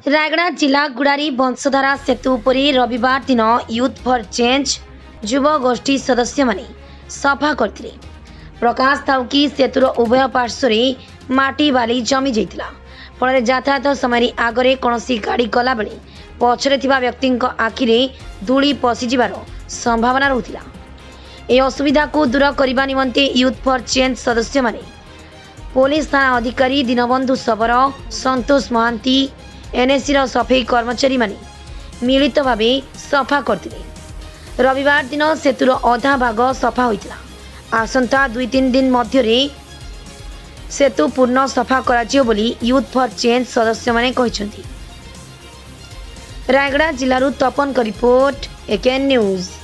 रायगड़ा जिला गुड़ारी वंशधारा सेतु उपरि रविवार दिन यूथ फॉर चेंज युव गोष्ठी सदस्य माने सफा करथिले। प्रकाश थाउ कि सेतुर उभय पार्श्व माटी बाली जमी जाइतिला। फल यातायात समय आगरे कौनसी गाड़ी गला बेले पछरे थिबा व्यक्ति आखिरे धूली पशिजार संभावना रहुतिला। ए असुविधा को दूर करने निमंते यूथ फॉर चेंज सदस्य माने पुलिस थाना अधिकारी दीनबंधु सबर, संतोष महांती, एनएससी सफाई कर्मचारी माने मिलित भावे सफा करथिले। रविवार दिन सेतुर अधा भाग सफा होइतिला। आसंता 2-3 दिन मध्यरे सेतु पूर्ण सफा कराजियो बोली यूथ फॉर चेंज सदस्य माने कहिसंती। रायगड़ा जिल्लारू तपन का रिपोर्ट एकेएन न्यूज।